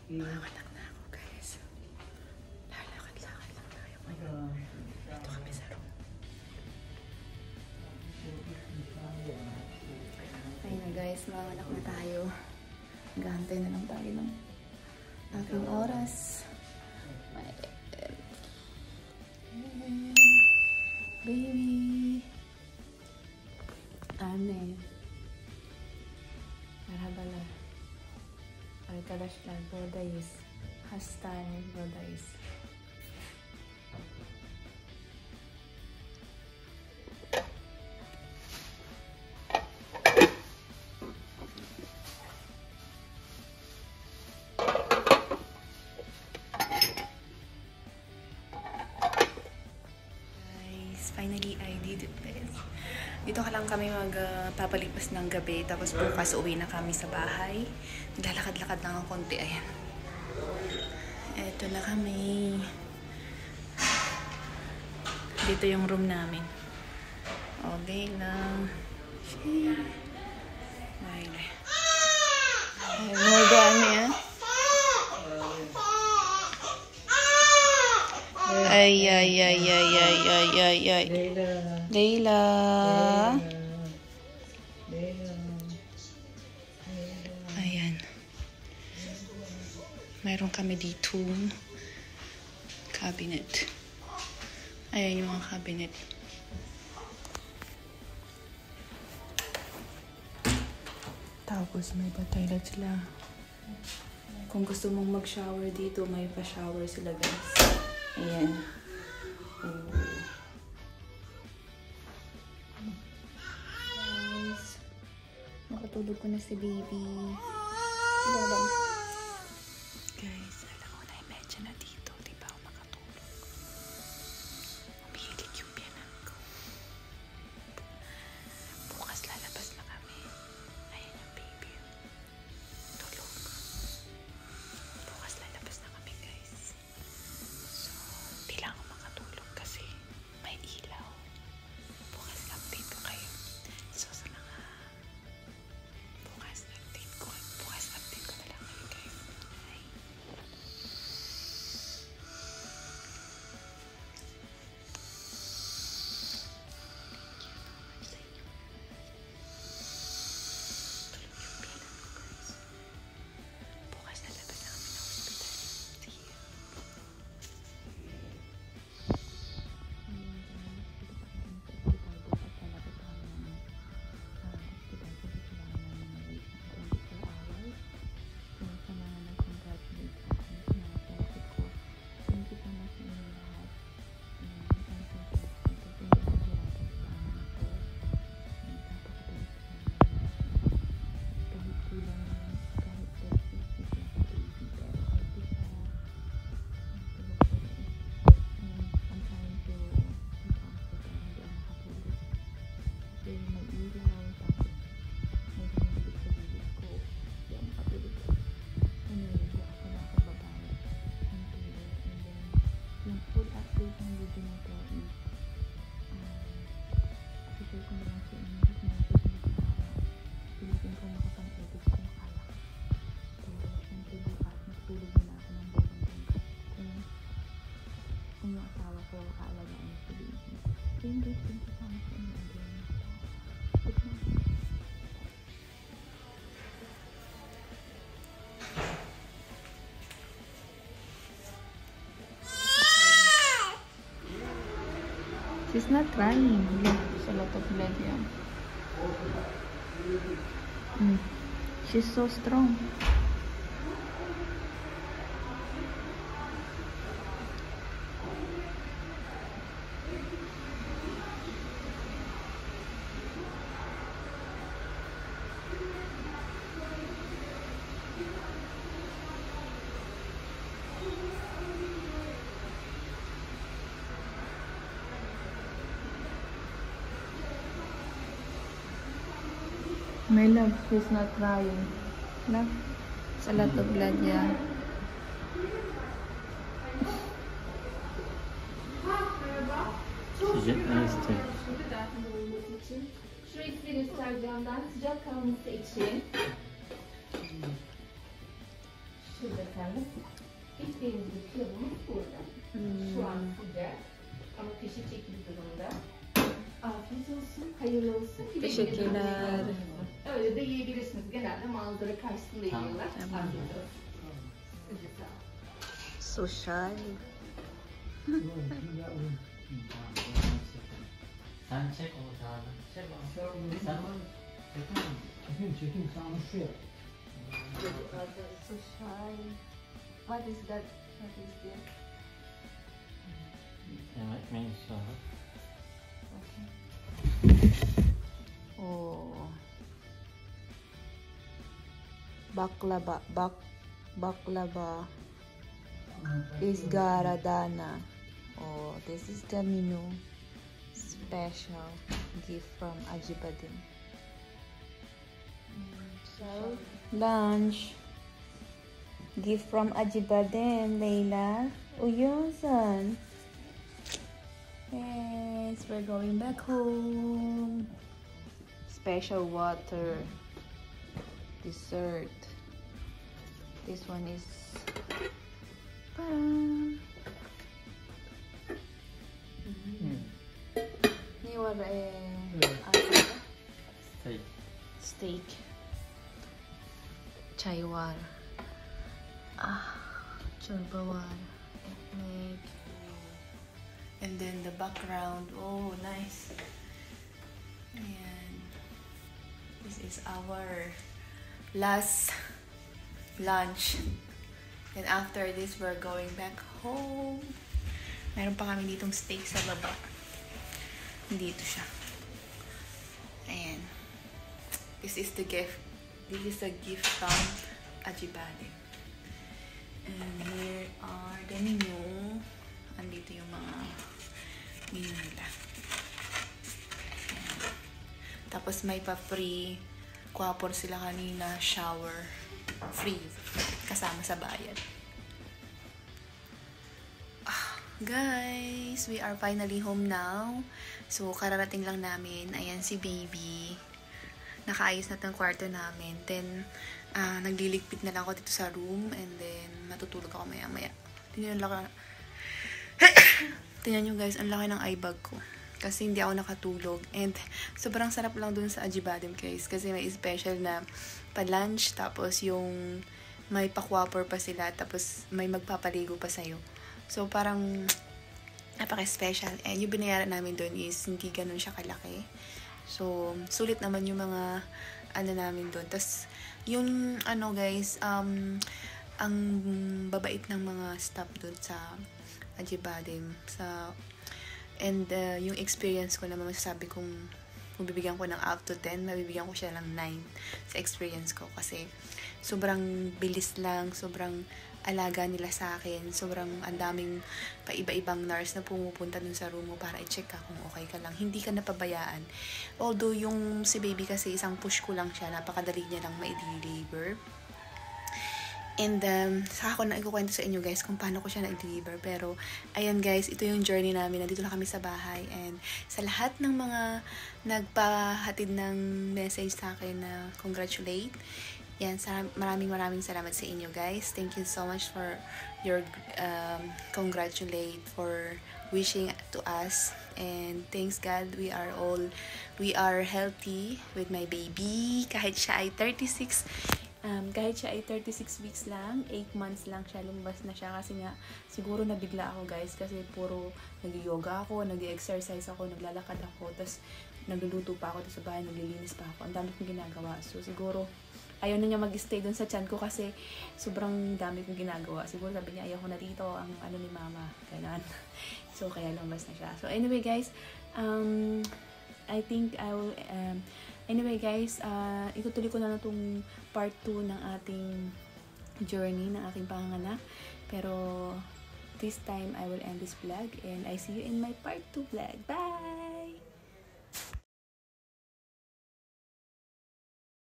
Makakalak na ako, guys. Lalakad-lakad lang tayo ngayon. Dito kami sa room. Ayun na guys, makalak na tayo. Gantay na lang tayo ng aking oras. Baby. Anne. Merhabalar. Arkadaşlar buradayız. Hastane buradayız. Finally, I did it, guys. Dito ka lang kami magpapalipas ng gabi. Tapos bukas uwi na kami sa bahay. Naglalakad-lakad lang ang konti. Ayan. Eto na kami. Dito yung room namin. Okay lang. Baile. Magano yan? Ay. Leila. Ayan. Mayroon kami dito cabinet. Ayan yung mga cabinet. Tapos may pa-toilet sila. Kung gusto mong mag-shower dito, may pa-shower sila, guys. Ayan. Guys, nakatulog ko na si baby. Guys, alam ko na i-medyo na dito. Di ba ako makatulog? Umihilig yung biyanan ko. Bukas lalabas na kami. Ayan yung baby. Tulog. Bukas lalabas na kami, guys. So, di lang ako makatulog kasi may ilaw. Bukas update ko kayo. So, sa mga bukas update ko na lang kayo, guys. Bye. Bukas lalabas na kami ng hospital. See you. Yung full update ng video na to is i-share ko na lang sa inyo kasi mga pilitin ko makapang-edit kung kaya. Pero syempre bukas natulog na ako ng buong bangka. Kung yung asawa ko kaalagaan sa baby. So yun guys, thank you so much for me again. Good night. She's not crying. Look, there's a lot of blood here. She's so strong. My love, she's not crying. Love, it's a lot of blood, yeah. Şu ismi göstereceğimden sıcak kalması için Şurada efendim. İçtiğimiz bir pilavımız burada. Şu an sıcak. Ama pişi çekili durumda. Afiyet olsun, hayırlı olsun. Teşekkürler. Öyle de yiyebilirsiniz. Genelde manzara karşısında yiyorlar. Tamam. Afiyet olsun. Size sağ olun. Social. Sen çek onu abi. Çek onu. Sen Çekim sana şu yap. Social. What is that? What is this? yemek menüsü var. Oh. Baklava. Isgaradana. Oh, this is the menu. Special gift from Ajibadin. So, lunch. Gift from Ajibadin, Leila. Uyusan. Yes, we're going back home. Special water. Dessert. This one is Ni war Steak. steak. Chai war. Chorba war. Egg. And then the background. Oh, nice. And this is our last lunch. And after this, we're going back home. Meron pa kami ditong steak sa baba. Dito siya. Ayan. This is the gift. This is a gift from Ajibadin. And here are the menu. Andito yung mga menu nila. Ayan. Tapos may pa-free. Kuwapor sila kanina. Shower. Free. Kasama sa bayad. Guys, we are finally home now. So, kararating lang namin. Ayan si baby. Nakaayos na itong kwarto namin. Then, nagliligpit na lang ako dito sa room. And then, matutulog ako maya-maya. Tingnan nyo guys, ang laki ng eye bag ko. Kasi hindi ako nakatulog. And, sobrang sarap lang dun sa Ajibadin guys. Kasi may special na pa-lunch. Tapos, yung may pa-quapper pa sila. Tapos, may magpapaligo pa sa'yo. So, parang napaka-special. And yung binayaran namin doon is hindi ganun siya kalaki. So, sulit naman yung mga namin doon. Tapos, yung guys, ang babait ng mga staff doon sa Ajibadin. And yung experience ko naman, masasabi kong kung bibigyan ko ng out to 10, mabibigyan ko siya ng 9 sa experience ko. Kasi, sobrang bilis lang, sobrang alaga nila sa akin. Sobrang andaming paiba-ibang nurse na pumupunta dun sa room mo para i-check ka kung okay ka lang. Hindi ka napabayaan. Although yung si baby kasi isang push ko lang siya, napakadali niya lang ma-deliver. And saka ko na ikukwento sa inyo guys kung paano ko siya na-deliver. Pero ayan guys, ito yung journey namin. Nandito na kami sa bahay. And sa lahat ng mga nagpahatid ng message sa akin na congratulate, yan, maraming salamat sa inyo guys. Thank you so much for your congratulate, for wishing to us. And thanks God, we are healthy with my baby. Kahit siya ay 36 weeks lang, 8 months lang siya, lumabas na siya. Kasi nga, siguro nabigla ako guys. Kasi puro nag-yoga ako, nag-exercise ako, naglalakad ako. Tapos nagluluto pa ako sa bahay, naglilinis pa ako. Ang dami kong ginagawa. So siguro, ayaw na niya mag-stay dun sa tiyan ko kasi sobrang dami kong ginagawa. Siguro sabi niya, ayaw ko na dito, ang ni mama. Ganun. So, kaya lumabas na siya. So, anyway guys, I think I will, anyway guys, itutuloy ko na itong part 2 ng ating journey, ng aking panganganak. Pero, this time, I will end this vlog and I see you in my part 2 vlog. Bye!